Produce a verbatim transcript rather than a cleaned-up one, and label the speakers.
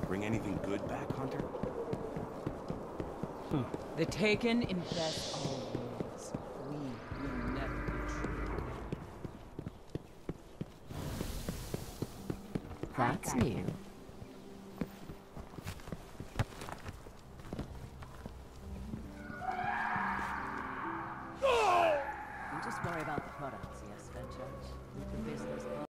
Speaker 1: bring anything good back, Hunter?
Speaker 2: Hmm. The Taken invest always. We will never betray.
Speaker 3: That's new.
Speaker 2: You just worry about the products, yes, Fed Judge. The business.